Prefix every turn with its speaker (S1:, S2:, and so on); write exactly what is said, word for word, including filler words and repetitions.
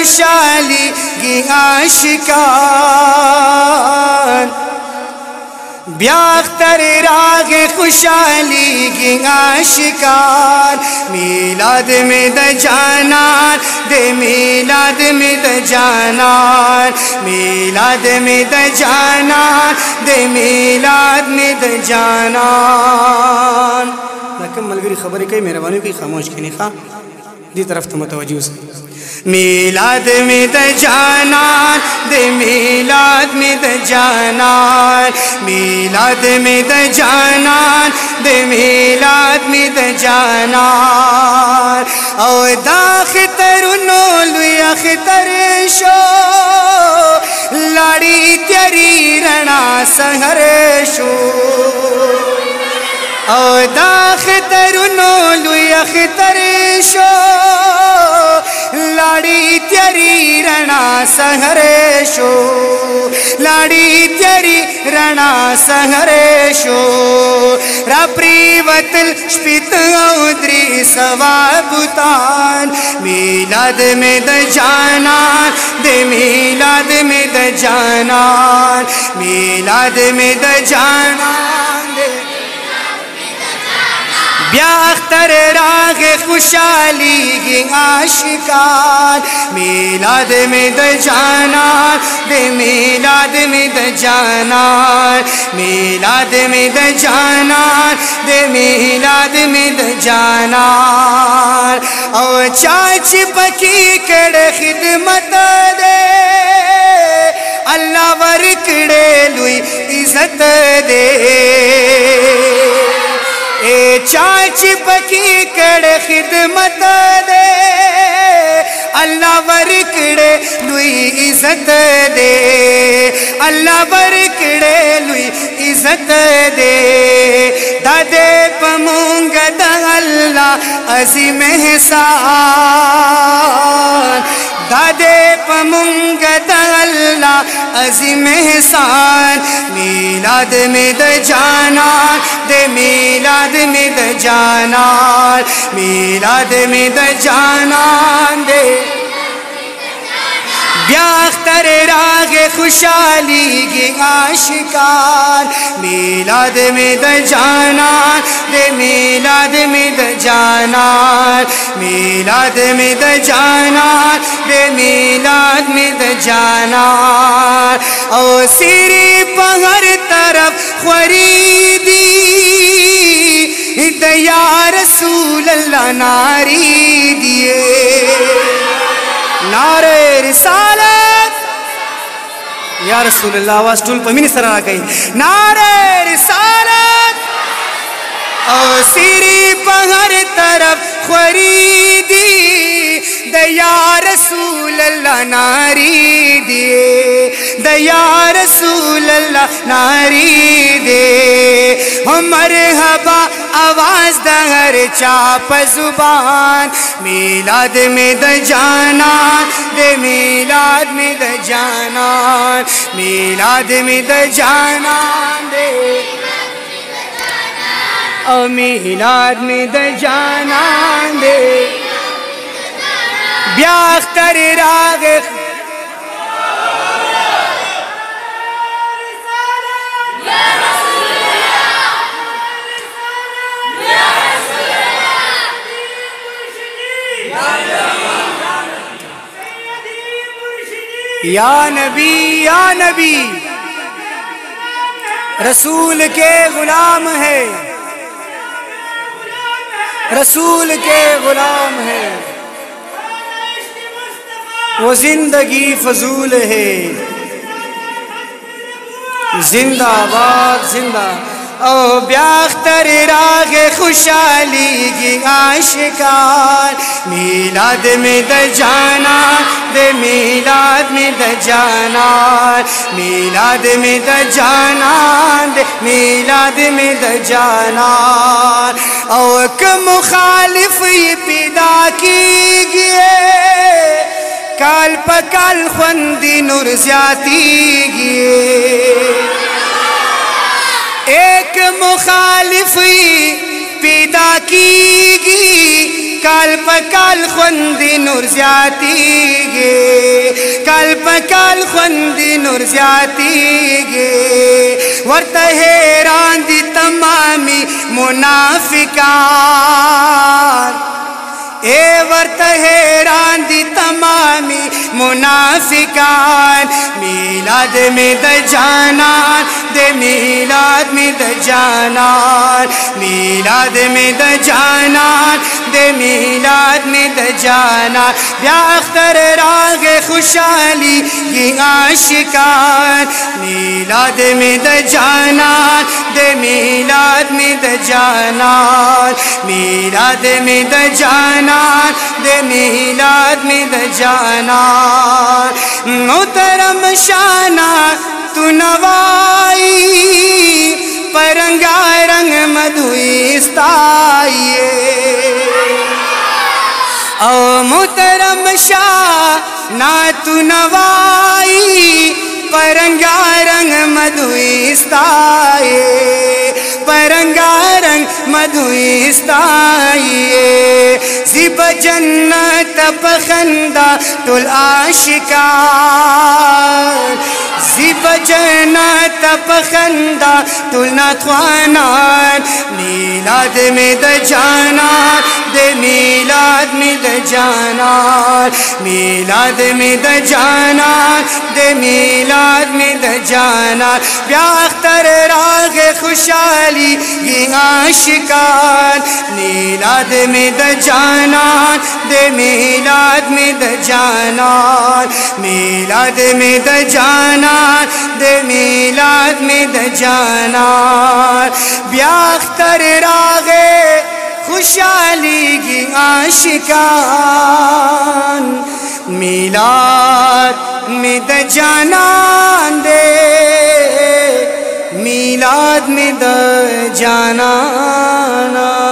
S1: खुशहाली की आशिकान ब्याख्तर राग खुशहाली की आशिकान मिलाद में द जानान दे मिलाद में द जानान मिलाद में द जानान दे मिलाद में द जानान। लकम मलगरी खबर कई मेहरबानी की खामोश की निखा दी तरफ तो मुतवज्जो से मिलाद में द जानान दे मिलाद में द जानान मिलाद में द जानान दे मिलाद में द जानान ओ दाखतर नोल अख्तर शो लाड़ी तेरी रणा सहर शो ओ दाखतर नोल अख्तर शो लाड़ी तेरी रणा सहरेशो लाड़ी तेरी रणा सहरेशो राप्रीवतल स्पित औद्री सवाबुतान मिलाद में द जानान दे मिलाद में द जानान मिलाद में द जानान दे ब्याख्तर राग खुशहाली की आशिकान मिलाद में द जानान दे मिलाद में द जानान मिलाद में द जानान दे मिलाद में द जानान ओ चाची पकी कड़ खिदमत दे अल्लाह वर कड़े लुई इज्जत दे ए चाची पकी कड़ खिदमत दे अल्लाह वर कड़े लुई इज्जत दे अल्लाह वर कड़े लुई इज्जत दे दादे पमूंग द अल्लाह अज़ीम एहसान दादे पमूंग द अल्लाह अज़ीम एहसान मिलाद में द जानान दे मिलाद में द जानान मिलाद में द जानान दे ब्याख्तर राग खुशहाली की आशिकान मिलाद में द जानान दे मिलाद में द जानान मिलाद में द जानान दे मिलाद में द जानान ओ सिरी पहर तरफ खरीदी दया रसूल अल्लाह नारी दिए नारे रिसालत या रसूल अल्लाह आवाज टूल पमीनी सरा गई नारे रिसालत ओ सिरी पहर तरफ खरीदी दया रसूल अल्लाह नारी दिए दया रसूल अल्लाह नारी दे मरहबा आवाज दहर चाप जुबान मिलाद में द जानान दे मिलाद में द जानान मिलाद में द जानान दे ओ मिलाद में द जानान दे ब्याख्तर राग या नबी या नबी रसूल के गुलाम है रसूल के गुलाम है वो जिंदगी फजूल है जिंदाबाद जिंदा ओ ब्याख्तर राग खुशहाली की आशिकान मिलाद में द जानान दे मिलाद में द जानान मिलाद में द जानान दे मिलाद में द जानान ओ क मुखालिफ ये पैदा की गिए काल पकाल खुंदी नूर ज्याती गिए एक मुखालिफ पैदा कीगी काल पकाल खुंदी नूर ज़्यातीगे काल पकाल खुंदी नूर ज़्यातीगे वर्त हैरान दी तमामी मुनाफिकान ए वर्त हैरान दी तमामी मुनाफिकान मिलाद में द जानान दे मिलाद में द जानान मिलाद में द जानान दे मिलाद में द जानान ब्याख्तर राग खुशाली ये आशिकान मिलाद में द जानान दे मिलाद में द जानान मिलाद में द जानान दे मिलाद में द जानान मोहतरम शाना तू नवाई परंगा रंग मधुइस्ताइए ओ मोहतरम शाना तू नवाई परंगा रंग मधुइस्ताइए परंगा रंग मधुइस्ताइए ज़िब जन्नत पखंदा तुल आशिकान ज़िब जन्नत पखंदा तुल नथवानान मिलाद में द जानान दे मिलाद में द जानान मिलाद में द जानान दे मिलाद में द जानान ब्याख्तर राग खुशाली ये आशिकान मिलाद में द जानान दे मिलाद में द जानान मिलाद में द जानान दे मिलाद में द जानान ब्याख्तर रागे खुशाली की आशिकान मिलाद में द जानान दे मिलाद में द जानान।